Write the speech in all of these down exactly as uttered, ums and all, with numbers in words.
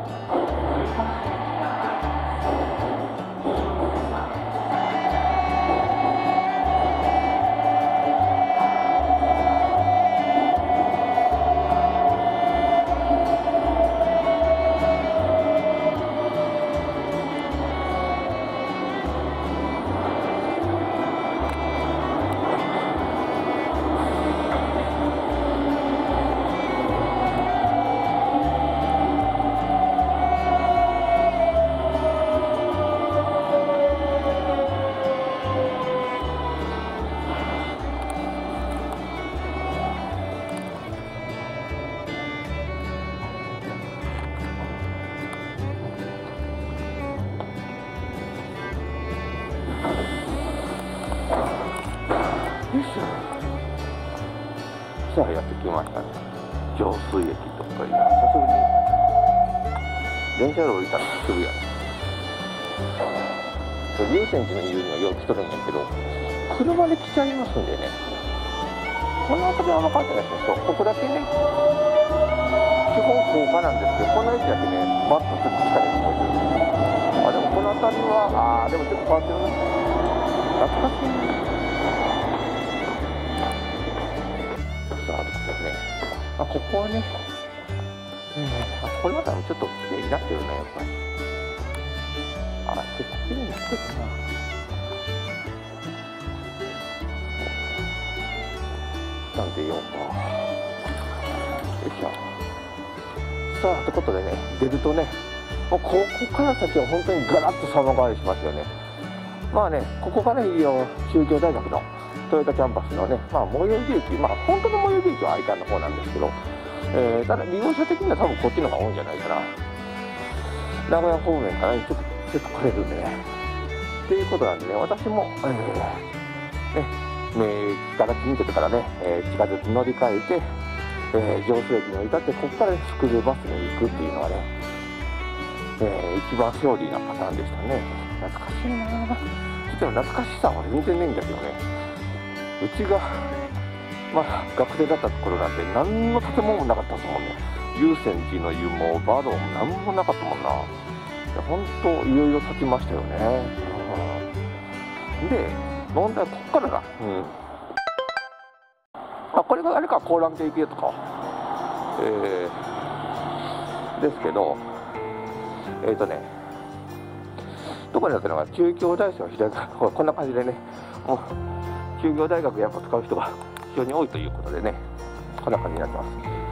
さあやってきましたね。上水駅とかいう久しぶりに電車で降りたらすぐやね。龍泉寺の言うにはよく来とるんやけど、車で来ちゃいますんでね、この辺りはあんま変わってないですね。ここだけね、基本高架なんですけど、この駅だけね、マッとちょっと近いところに。あ、でもこの辺りは、あー、でもちょっと変わってるね。懐かしいね。あ、ここはね、えー、あ、これまたちょっと綺麗になってるね、やっぱり。あ、結構綺麗になってるな。なんでようか。よいしょ。さあ、ということでね、出るとね、もうここから先は本当にガラッと様変わりしますよね。まあね、ここからいよ中京大学のトヨタキャンパスのね、まあ、最寄り駅、まあ、本当の最寄り駅は愛川の方なんですけど、えー、ただ利用者的には多分こっちの方が多いんじゃないかな。名古屋方面から、ね、ちょっとちょっと来れるんでね。っていうことなんでね、私も、えー、ね、名駅から近鉄からね、えー、地下鉄乗り換えて、えー、上水駅に降り立って、ここからスクールバスに行くっていうのがね、えー、一番セオリーなパターンでしたね。懐かしいなぁ。ちょっと懐かしさは全然ないんだけどね。うちが、まあ、学生だったところなんて何の建物もなかったですもんね。龍泉寺の湯もバドも何もなかったもんな。本当いろいろ建ちましたよね。うん、で問題はここからが、うん、あ、これがあれか、高蘭亭行けとか、えー、ですけど、えっ、ー、とねどこになったのか、中京大学の左側、こんな感じでね、もう中京大学やっぱ使う人が非常に多いということでね、こんな感じになってます。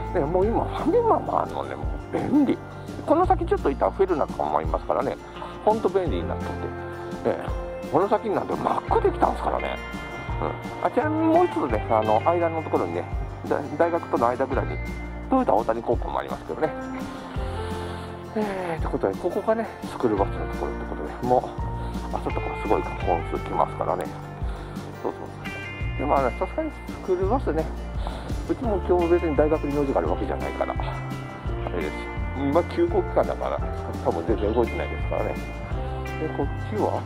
でもう今、ファミマもあるのね、もう便利。この先ちょっといたら増えるなとか思いますからね、ほんと便利になってて、ね、この先になんてマックできたんですからね。うん、あちらにもう一つね、あの間のところにね、大学との間ぐらいにトヨタ大谷高校もありますけどね。えー、ということで、ここがね、スクールバスのところということで、もう朝とかすごい本数来ますからね。そうそうそう。でもさすがにスクールバスね、うちも今日別に大学に用事があるわけじゃないから、あれです。今休校期間だから、多分全然動いてないですからね。で、こっちは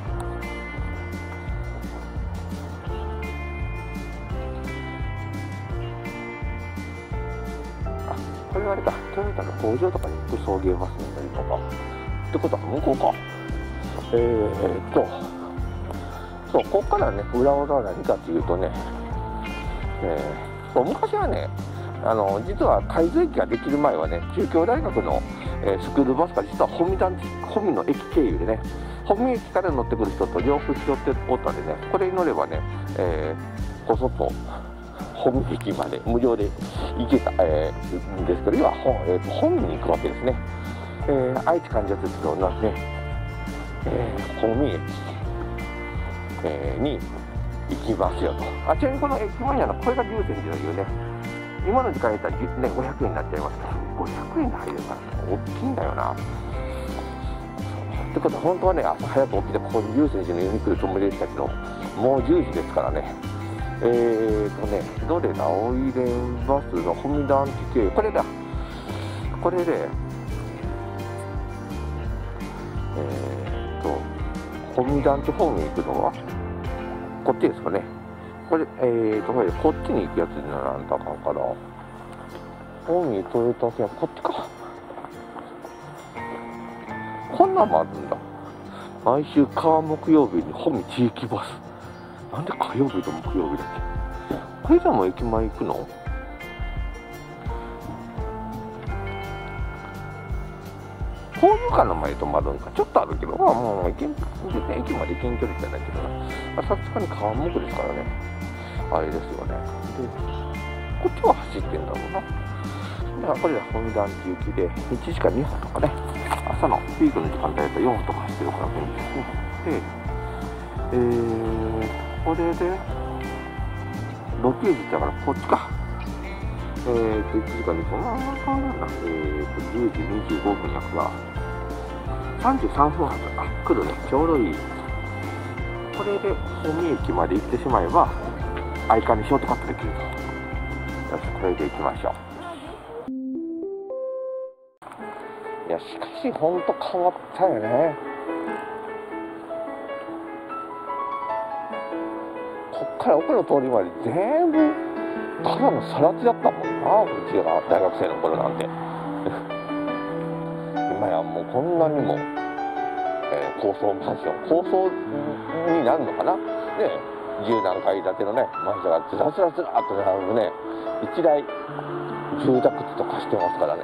これはあれか、トヨタの工場とかに行く送迎バスになるのか。ってことは向こうか。えーっと、そう、ここからね、裏技は何かっていうとね、えー、そう昔はね、あの実は海津駅ができる前はね、中京大学の、えー、スクールバスが実は保見団地、保見の駅経由でね、保見駅から乗ってくる人と両方拾っておったんでね、これに乗ればね、えー、こそっと本駅まで無料で行けた、えー、んですけど、今、えー、本に行くわけですね。えー、愛知環状鉄道のね、えー、本駅、えー、に行きますよと。あちらにこの駅前にあるこれが龍泉寺というね、今の時間やったら、ね、ごひゃくえんになっちゃいますけど、ごひゃくえんで入るから大きいんだよな。ってことは本当はね、朝早く起きてここに龍泉寺の湯に来るつもりでしたけど、もうじゅうじですからね。えーとね、どれだ、オイレンバスの保見団地経由、これだ、これで、えーと、保見団地方面行くのは、こっちですかね。これ、えーと、こっちに行くやつにならんとあかんから、保見トヨタ線、こっちか。 こんなんもあるんだ。毎週火木曜日に保見地域バス。なんで火曜日と木曜日だっけ。これじゃもう駅前行くの？交流館の前とまるんかちょっとあるけど、まあもう駅駅まで行けん距離じゃないけどな。さすがに川木ですからね。あれですよね。で、こっちは走ってんだろうな。でこれで保見団地行きでいちじかんにほんとかね。朝のピークの時間帯だとよんほんとか走ってるから便利ですね。で、えー、これでろくじだからこっちか。えーといちじかんにほん、まあまあ変わらんな。えーとじゅうじにじゅうごふんやからさんじゅうさんぷんはずか。来るね、ちょうどいい。これで保見駅まで行ってしまえば愛川にショートカットできると。よし、これで行きましょう。いや、しかしほんと変わったよね。こっから奥の通りまで全部ただのさら地だったもんな、うちが大学生の頃なんて。今やもうこんなにも、えー、高層マンション、高層になるのかな、ね、十何階建てのねマンションがずらずらずらっと並ぶね、一大住宅地と化してますからね。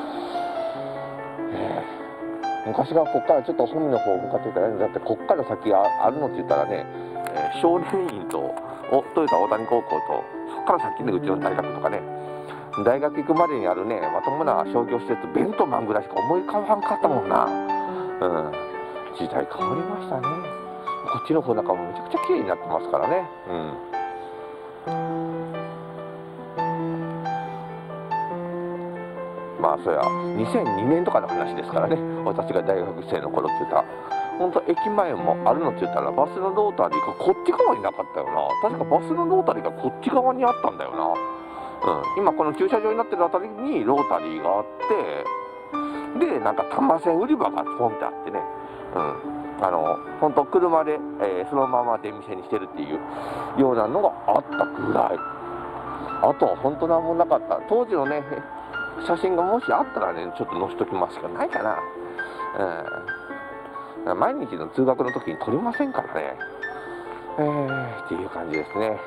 えー、昔はこっからちょっと本の方向かってたらね、だってこっから先があるのって言ったらね、えー、少年院とおトヨタ大谷高校とそっから先でうちの大学とかね、大学行くまでにあるねまともな商業施設ベントマンぐらいしか思い浮かばんかったもんな。うん、時代変わりましたね。こっちの方なんかもめちゃくちゃ綺麗になってますからね。うん、まあそりゃにせんにねんとかの話ですからね、私が大学生の頃って言ったら本当駅前もあるのって言ったらバスのロータリーがこっち側になかったよな。確かバスのロータリーがこっち側にあったんだよな。うん、今この駐車場になってるあたりにロータリーがあって、でなんか玉線売り場がポンってあってね、うん、あの本当車で、えー、そのまま出店にしてるっていうようなのがあったぐらい。あとは本当なんもなかった。当時のね写真がもしあったらねちょっと載せときますしかないかな。うん、毎日の通学の時に撮りませんからね。えー、っていう感じですね。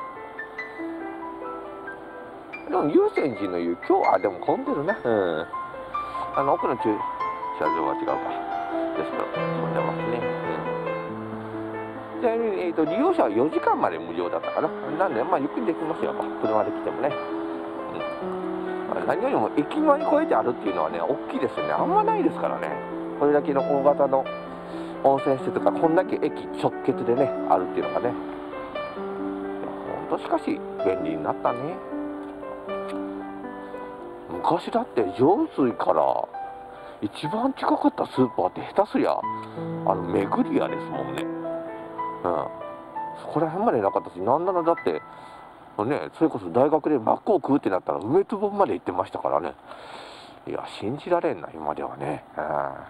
でも優先寺の湯、今日はでも混んでるな。うん。あの奥の駐車場は違うか。ですけど混んでますね。うん。ちなみに、えーと、利用者はよじかんまで無料だったかな。なんでまあゆっくりできますよ。車で来てもね。うん。何よりも駅前に越えてあるっていうのはね大きいですよね。あんまないですからね。これだけの大型の温泉施設がこんだけ駅直結でねあるっていうのがね、ほんとしかし便利になったね。昔だって上水から一番近かったスーパーって下手すりゃあのめぐり屋ですもんね。うん、そこら辺までなかったし、なんならだってね、それこそ大学でマックを食うってなったら梅壺まで行ってましたからね。いや信じられんな今ではね。うん、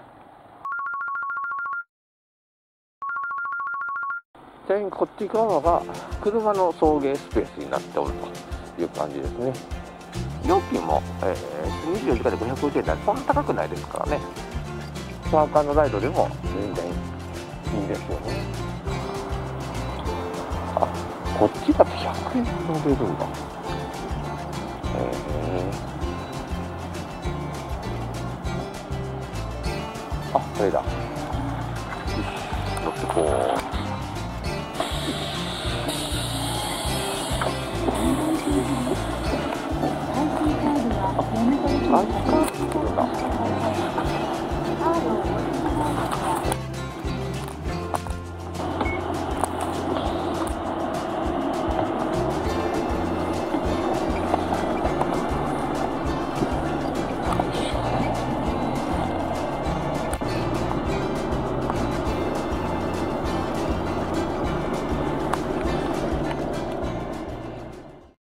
ちなみにこっち側が車の送迎スペースになっておるという感じですね。料金も、えー、にじゅうよじかんでごひゃくごじゅうえんでそんな高くないですからね。サーカーのライドでも全然いいですよね。あ、こっちだとひゃくえん乗れるんだ。えー、あ、これだ。よし、乗ってこう。あ、あ